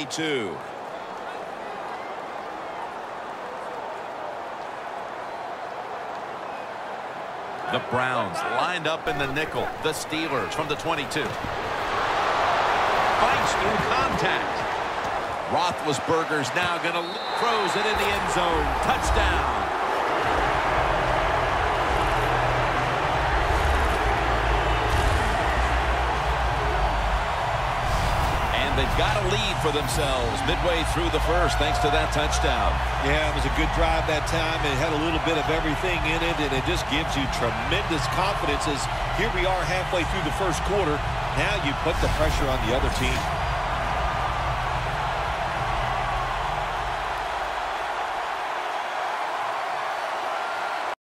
22. The Browns lined up in the nickel. The Steelers from the 22. Fights through contact. Roethlisberger's now going to throws it in the end zone. Touchdown. And they've got a lead for themselves midway through the first thanks to that touchdown. Yeah, it was a good drive that time. It had a little bit of everything in it, and it just gives you tremendous confidence as here we are halfway through the first quarter. Now you put the pressure on the other team.